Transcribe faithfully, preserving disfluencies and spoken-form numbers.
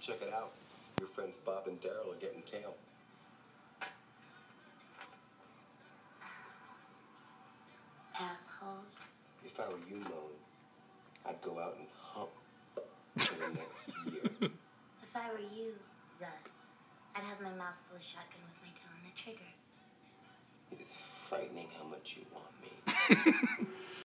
Check it out. Your friends Bob and Daryl are getting tail. Assholes. If I were you, Moan, I'd go out and hump for the next year. If I were you, Russ, I'd have my mouth full of shotgun with my toe on the trigger. It is frightening how much you want me.